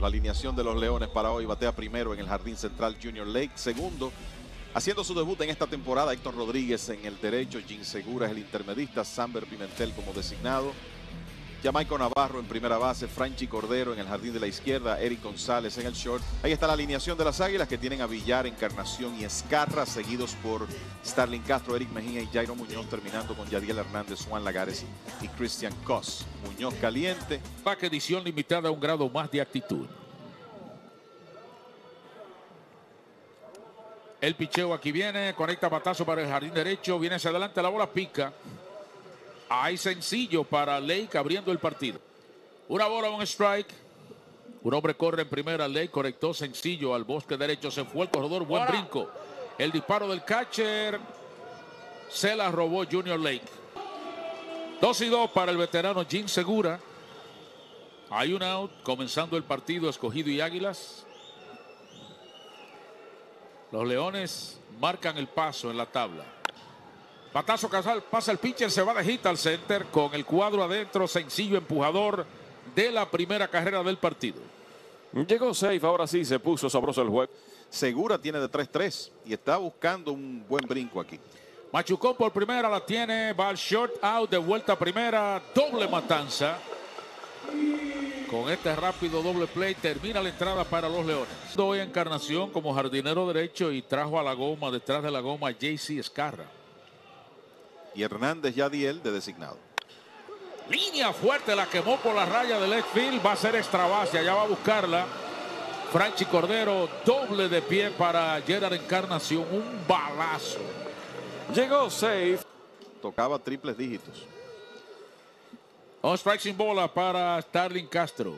La alineación de los Leones para hoy: batea primero en el Jardín Central Junior Lake. Segundo, haciendo su debut en esta temporada, Héctor Rodríguez en el derecho. Jim Segura es el intermedista. Samber Pimentel como designado. Jamaico Navarro en primera base. Franchi Cordero en el jardín de la izquierda. Eric González en el short. Ahí está la alineación de las Águilas, que tienen a Villar, Encarnación y Ezcarra, seguidos por Starling Castro, Eric Mejía y Jairo Muñoz, terminando con Yadiel Hernández, Juan Lagares y Christian Cos. Muñoz caliente. Pack edición limitada a un grado más de actitud. El picheo aquí viene, conecta batazo para el jardín derecho, viene hacia adelante, la bola pica. Hay sencillo para Lake abriendo el partido. Una bola, un strike. Un hombre corre en primera. Lake conectó sencillo al bosque derecho. Se fue el corredor. Buen brinco. El disparo del catcher. Se la robó Junior Lake. 2-2 para el veterano Jim Segura. Hay un out. Comenzando el partido, Escogido y Águilas. Los Leones marcan el paso en la tabla. Batazo Casal, pasa el pitcher, se va de hit al center con el cuadro adentro, sencillo empujador de la primera carrera del partido. Llegó safe, ahora sí se puso sabroso el juego. Segura tiene de 3-3 y está buscando un buen brinco aquí. Machucó por primera, la tiene, va al short out, de vuelta a primera, doble matanza. Con este rápido doble play termina la entrada para los Leones. Hoy Encarnación como jardinero derecho y trajo a la goma, detrás de la goma, J.C. Ezcarra. Y Hernández Yadiel de designado. Línea fuerte, la quemó por la raya del left field. Va a ser extra base, allá va a buscarla Franchi Cordero. Doble de pie para Gerard Encarnación. Un balazo. Llegó safe. Tocaba triples dígitos. On strike sin bola para Starling Castro.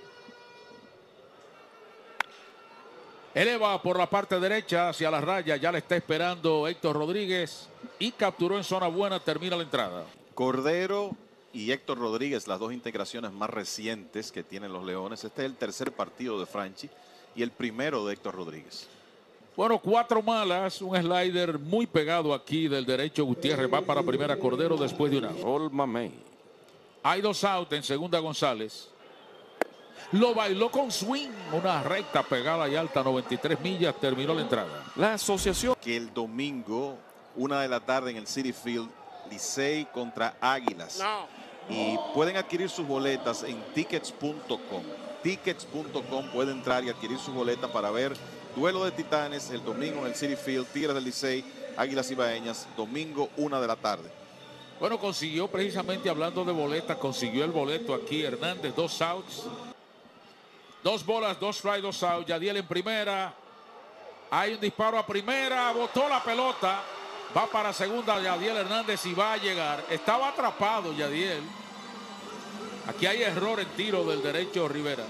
Eleva por la parte derecha hacia la raya. Ya le está esperando Héctor Rodríguez. Y capturó en zona buena. Termina la entrada. Cordero y Héctor Rodríguez, las dos integraciones más recientes que tienen los Leones. Este es el tercer partido de Franchi y el primero de Héctor Rodríguez. Bueno, 4 malas. Un slider muy pegado aquí del derecho. Gutiérrez va para primera. Cordero después de una. Olma May. Hay 2 out en segunda González. Lo bailó con swing. Una recta pegada y alta, 93 millas. Terminó la entrada. La asociación. Que el domingo, 1 de la tarde en el Citi Field, Licey contra Águilas. No. Y pueden adquirir sus boletas en tickets.com. Tickets.com puede entrar y adquirir sus boletas para ver duelo de titanes el domingo en el Citi Field. Tigres del Licey, Águilas Ibaeñas, domingo 1 de la tarde. Bueno, consiguió precisamente, hablando de boletas, consiguió el boleto aquí Hernández. 2 outs. 2 bolas, 2 strikes, 2 outs. Yadiel en primera. Hay un disparo a primera. Botó la pelota. Va para segunda Yadiel Hernández y va a llegar. Estaba atrapado Yadiel. Aquí hay error en tiro del derecho Rivera.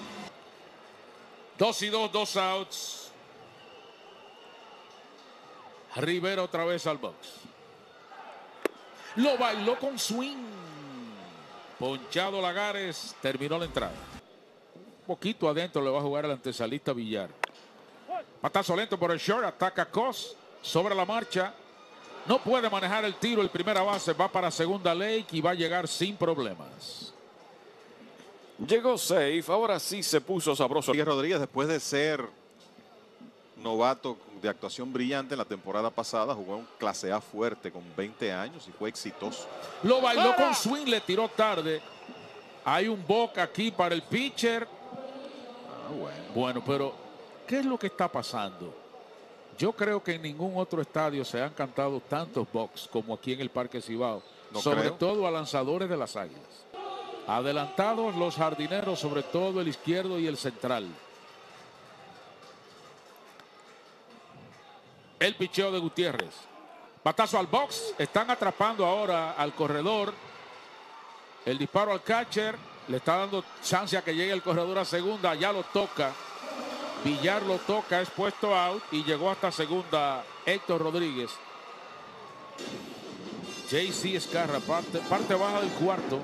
2-2, 2 outs. Rivera otra vez al box. Lo bailó con swing. Ponchado Lagares. Terminó la entrada. Un poquito adentro le va a jugar el antesalista Villar. Patazo lento por el short. Ataca Cos. Sobre la marcha. No puede manejar el tiro. El primera base va para segunda Lake y va a llegar sin problemas. Llegó safe, ahora sí se puso sabroso. Miguel Rodríguez, después de ser novato de actuación brillante en la temporada pasada, jugó en clase A fuerte con 20 años y fue exitoso. Lo bailó con swing, le tiró tarde. Hay un boca aquí para el pitcher. Bueno, pero ¿qué es lo que está pasando? Yo creo que en ningún otro estadio se han cantado tantos box como aquí en el Parque Cibao. No sobre creo. todo a lanzadores de las Águilas. Adelantados los jardineros, sobre todo el izquierdo y el central. El picheo de Gutiérrez. Batazo al box. Están atrapando ahora al corredor. El disparo al catcher. Le está dando chance a que llegue el corredor a segunda. Ya lo toca. Villar lo toca. Es puesto out. Y llegó hasta segunda Héctor Rodríguez. J.C. Ezcarra. Parte baja del cuarto.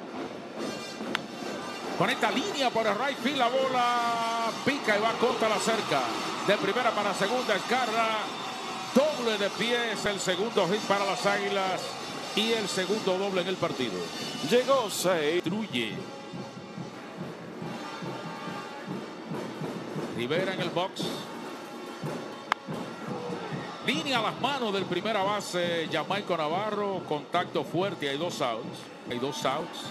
Conecta línea por el right field. La bola pica y va contra la cerca. De primera para segunda Ezcarra. Doble de pie, es el segundo hit para las Águilas y el segundo doble en el partido. Llegó safe. Truye. Rivera en el box. Línea a las manos del primera base, Jamaico Navarro. Contacto fuerte, hay 2 outs. Hay 2 outs.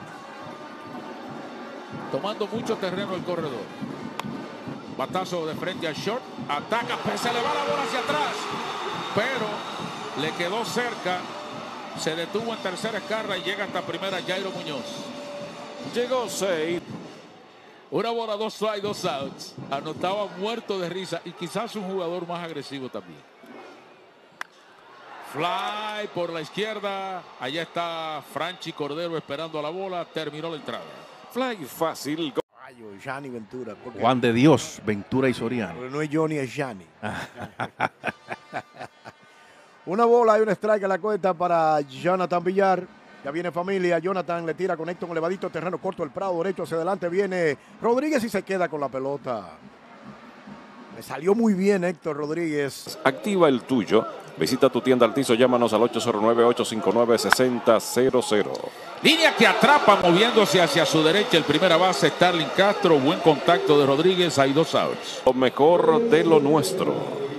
Tomando mucho terreno el corredor. Batazo de frente al short. Ataca, se le va la bola hacia atrás. Pero le quedó cerca. Se detuvo en tercera escarra y llega hasta primera Jairo Muñoz. Llegó 6. Una bola, 2 strikes, 2 outs. Anotaba muerto de risa y quizás un jugador más agresivo también. Fly por la izquierda. Allá está Franchi Cordero esperando a la bola. Terminó la entrada. Fly fácil. Johnny Ventura. Juan de Dios, Ventura y Soriano. Pero no es Johnny, es Johnny. Una bola y un strike a la cuenta para Jonathan Villar. Ya viene familia. Jonathan le tira con Héctor elevadito, terreno corto, el Prado derecho hacia adelante. Viene Rodríguez y se queda con la pelota. Le salió muy bien Héctor Rodríguez. Activa el tuyo. Visita tu tienda Altizo. Llámanos al 809-859-6000. Línea que atrapa moviéndose hacia su derecha el primera base Starling Castro. Buen contacto de Rodríguez. Hay 2 outs. Lo mejor de lo nuestro.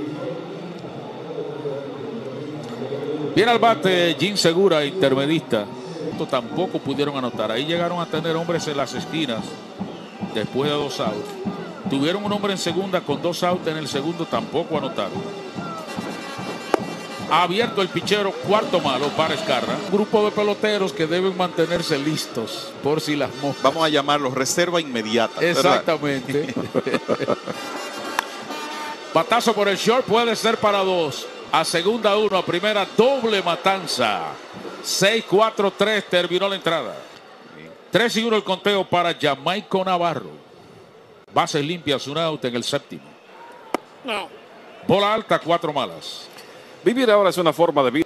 Viene al bate Jim Segura, intermedista. Tampoco pudieron anotar. Ahí llegaron a tener hombres en las esquinas después de 2 outs. Tuvieron un hombre en segunda con 2 outs en el segundo. Tampoco anotaron. Ha abierto el pichero, cuarto malo para Escarra. Un grupo de peloteros que deben mantenerse listos por si las moscas. Vamos a llamarlos reserva inmediata. Exactamente. Batazo por el short, puede ser para 2. A segunda 1, a primera doble matanza. 6-4-3 terminó la entrada. 3-1 el conteo para Jamaico Navarro. Bases limpias, un out en el séptimo. No. Bola alta, 4 malas. Vivir ahora es una forma de vida.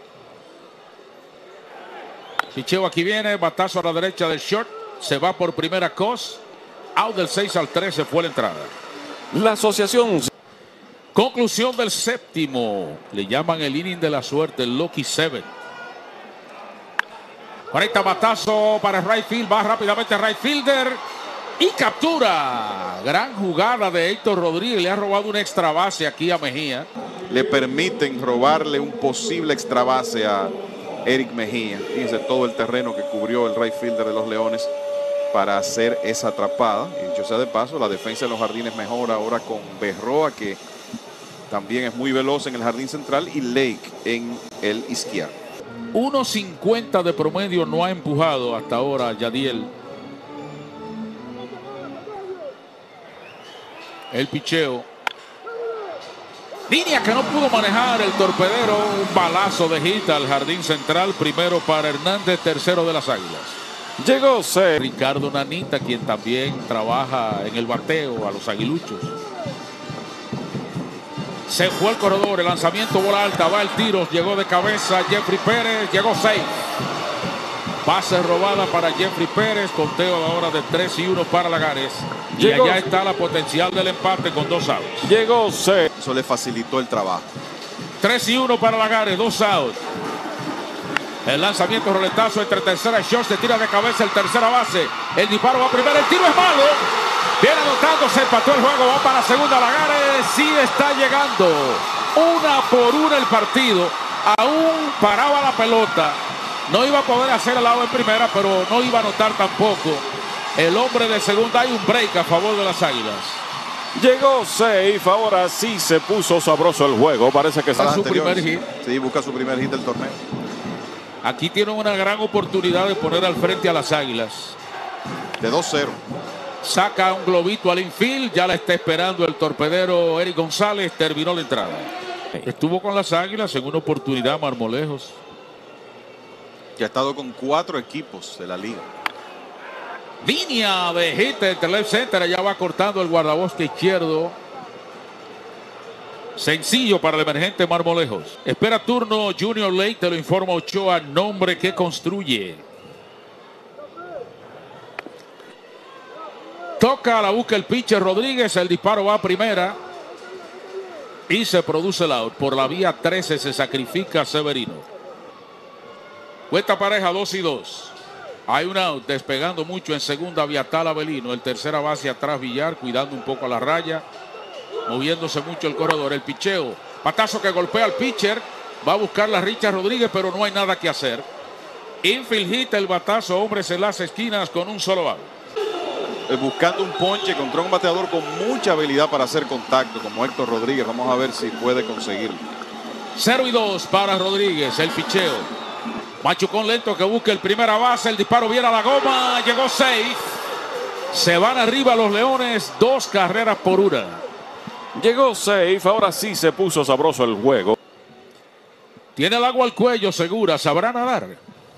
Picheo aquí viene, batazo a la derecha del short. Se va por primera Cos. Out del 6-3 se fue la entrada. La asociación. Conclusión del séptimo. Le llaman el inning de la suerte, el Lucky 7. 40 batazo para el right field. Va rápidamente el right fielder. Y captura. Gran jugada de Héctor Rodríguez. Le ha robado una extra base aquí a Mejía. Le permiten robarle un posible extra base a Eric Mejía. Fíjense todo el terreno que cubrió el right fielder de los Leones para hacer esa atrapada. Y dicho sea de paso, la defensa de los Jardines mejora ahora con Berroa, que también es muy veloz en el jardín central, y Lake en el izquierdo. 1.50 de promedio no ha empujado hasta ahora Yadiel. El picheo. Línea que no pudo manejar el torpedero. Un balazo de hit al jardín central. Primero para Hernández, tercero de las Águilas. Llegó 6. Ricardo Nanita, quien también trabaja en el bateo a los aguiluchos. Se fue el corredor, el lanzamiento, bola alta, va el tiro, llegó de cabeza Jeffrey Pérez, llegó 6. Base robada para Jeffrey Pérez, conteo ahora de 3-1 para Lagares. Y allá está la potencial del empate con 2 outs. Llegó 6. Eso le facilitó el trabajo. 3-1 para Lagares, 2 outs. El lanzamiento, roletazo entre tercera y short, se tira de cabeza el tercera base. El disparo va primero, el tiro es malo. Viene anotando, se empató el juego, va para segunda Lagares, sí está llegando. 1-1 el partido, aún paraba la pelota. No iba a poder hacer el lado en primera, pero no iba a anotar tampoco. El hombre de segunda, hay un break a favor de las Águilas. Llegó 6, ahora sí se puso sabroso el juego, parece que está su primer hit. Sí, busca su primer hit del torneo. Aquí tienen una gran oportunidad de poner al frente a las Águilas. De 2-0. Saca un globito al infield, ya la está esperando el torpedero Eric González, terminó la entrada. Estuvo con las Águilas en una oportunidad Marmolejos. Que ha estado con 4 equipos de la liga. Línea de hit entre left center, ya va cortando el guardabosque izquierdo. Sencillo para el emergente Marmolejos. Espera turno Junior Lake, te lo informa Ochoa, nombre que construye. Toca, la busca el pitcher Rodríguez, el disparo va a primera. Y se produce el out. Por la vía 13 se sacrifica Severino. Cuenta pareja 2-2. Hay un out, despegando mucho en segunda Viatal Avelino. El tercera base atrás Villar, cuidando un poco a la raya. moviéndose mucho el corredor. El picheo, batazo que golpea al pitcher. Va a buscar la Richard Rodríguez, pero no hay nada que hacer. Infield hit, el batazo, hombres en las esquinas con un solo out. Buscando un ponche contra un bateador con mucha habilidad para hacer contacto, como Héctor Rodríguez. Vamos a ver si puede conseguirlo. 0-2 para Rodríguez, el picheo. Machucón lento que busca el primera base, el disparo viene a la goma, llegó safe. Se van arriba los Leones, 2 carreras por 1. Llegó safe, ahora sí se puso sabroso el juego. Tiene el agua al cuello, Segura, sabrá nadar.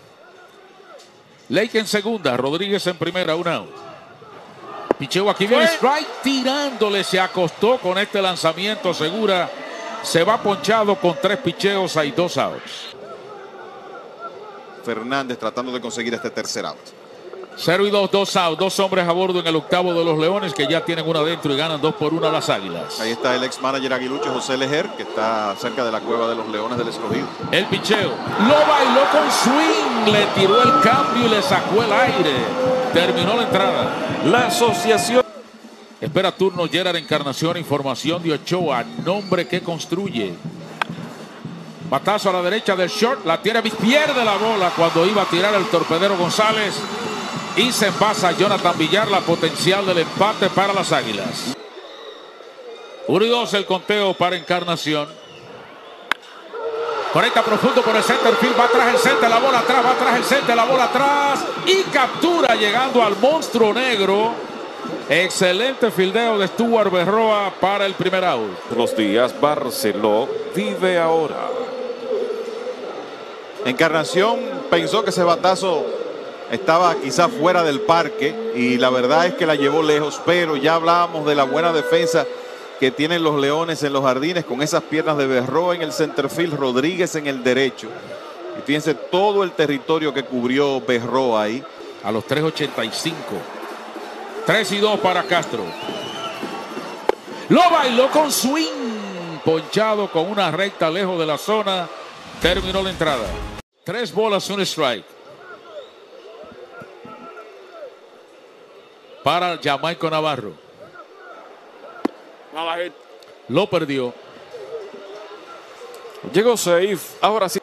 Lake en segunda, Rodríguez en primera, 1 out. Picheo aquí viene strike tirándole, se acostó con este lanzamiento, Segura. Se va ponchado con 3 picheos, hay 2 outs. Fernández tratando de conseguir este tercer out. 0-2, 2 outs, 2 hombres a bordo en el octavo de los Leones que ya tienen uno adentro y ganan 2-1 a las Águilas. Ahí está el ex manager aguilucho José Lejer, que está cerca de la cueva de los Leones del Escogido. El picheo lo bailó con swing, le tiró el cambio y le sacó el aire. Terminó la entrada. La asociación. Espera turno Gerard Encarnación, información de Ochoa, nombre que construye. Batazo a la derecha del short, la tiene, pierde la bola cuando iba a tirar el torpedero González. Y se pasa Jonathan Villar, la potencial del empate para las Águilas. 1-2 el conteo para Encarnación. Conecta profundo por el center field, va atrás el center, la bola atrás, va atrás el center, la bola atrás. Y captura llegando al monstruo negro. Excelente fildeo de Stuart Berroa para el primer out. Los días Barceló vive ahora. Encarnación pensó que ese batazo estaba quizás fuera del parque y la verdad es que la llevó lejos, pero ya hablábamos de la buena defensa que tienen los Leones en los jardines con esas piernas de Berroa en el centerfield, Rodríguez en el derecho. Y fíjense todo el territorio que cubrió Berroa ahí. A los 3.85. 3-2 para Castro. Lo bailó con swing. Ponchado con una recta lejos de la zona. Terminó la entrada. 3 bolas, 1 strike. Para Jamaico Navarro. Lo perdió. Llegó safe, ahora sí.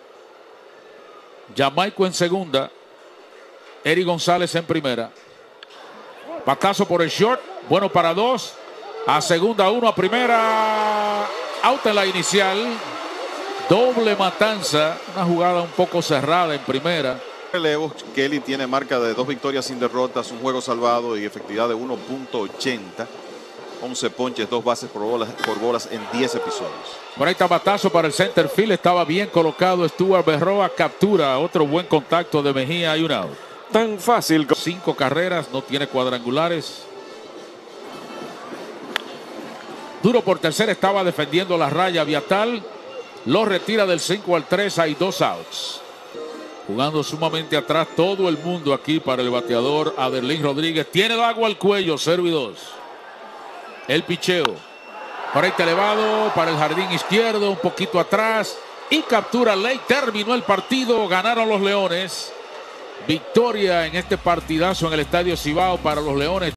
Jamaico en segunda. Eri González en primera. Batazo por el short. Bueno para 2. A segunda 1, a primera. Out en la inicial. Doble matanza. Una jugada un poco cerrada en primera. Relevos, Kelly tiene marca de 2 victorias sin derrotas, un juego salvado y efectividad de 1.80. 11 ponches, 2 bases por bolas en 10 episodios. Por ahí está batazo para el center field. Estaba bien colocado Stuart Berroa. Captura otro buen contacto de Mejía y 1 out. Tan fácil. 5 carreras, no tiene cuadrangulares. Duro por tercera, estaba defendiendo la raya Viatal. Lo retira del 5 al 3, hay 2 outs. Jugando sumamente atrás todo el mundo aquí para el bateador Adelín Rodríguez. Tiene el agua al cuello, 0-2. El picheo. Por ahí está elevado para el jardín izquierdo, un poquito atrás. Y captura Lake. Terminó el partido, ganaron los Leones. Victoria en este partidazo en el Estadio Cibao para los Leones.